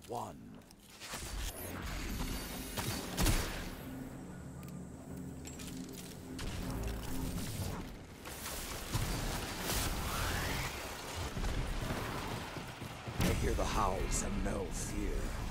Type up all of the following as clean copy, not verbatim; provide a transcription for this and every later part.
one. I hear the howls and no fear.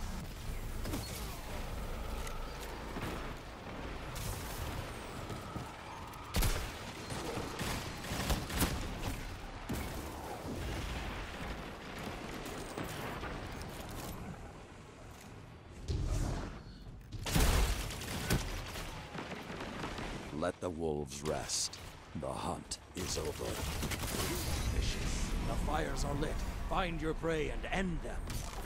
Let the wolves rest. The hunt is over. Vicious. The fires are lit. Find your prey and end them.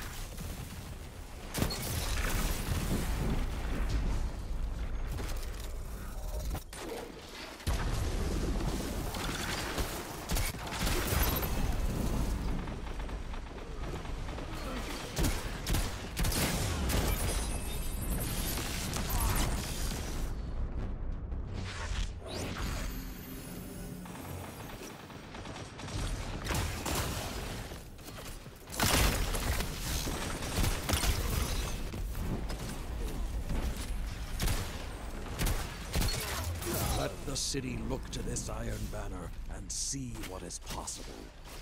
Let the city look to this Iron Banner and see what is possible.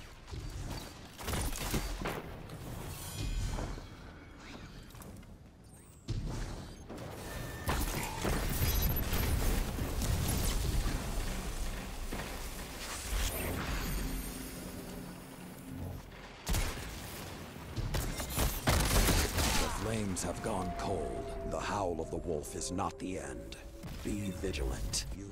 The flames have gone cold. The howl of the wolf is not the end. Be vigilant. You